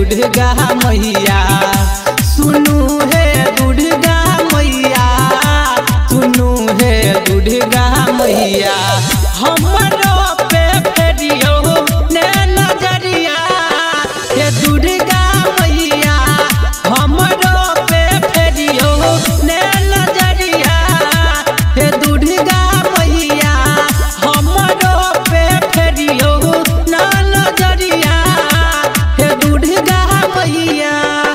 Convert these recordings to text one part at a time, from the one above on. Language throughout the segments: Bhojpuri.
दुर्गा मैया सुनू हे दुर्गा मैया सुनू हे दुर्गा मैया हमरो पे फेरियो ने नजरिया हे दुर्गा मैया हमरो पे फेरियो ने नजरिया हे दुर्गा मैया हमरो पे फेरियो ना नजरिया हे दुर्गा मैया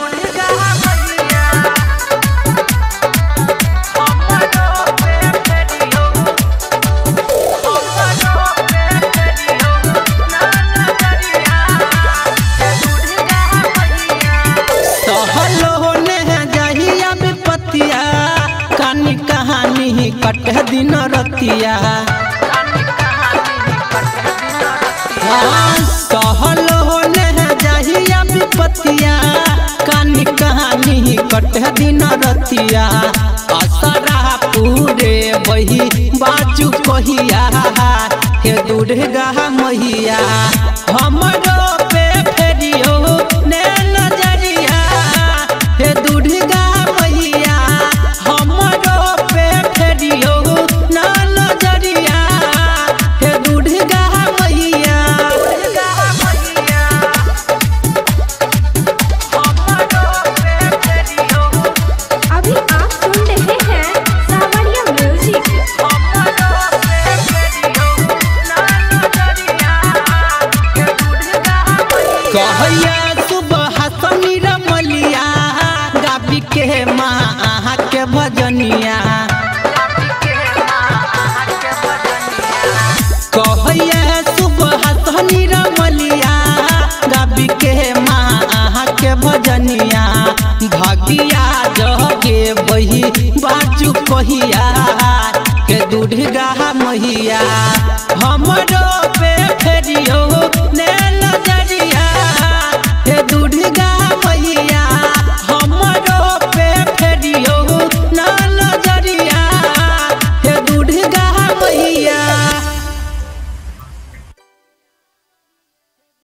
कहानी कट दिन रतिया सहल होने जहिया विपतिया कानी कहानी कट दिन रतिया असरा पूरे बही बाजू कहिया हे दुर्गा मैया हमरो पे फेरियो ने नजरिया हे दुर्गा मैया हमरो पे फेरियो ना नजरिया हे दुर्गा मैया अभी आप सुन रहे हैं सावरिया म्यूजिक। कहैया सुबह समीर मलिया गाबी के माँ के भजनिया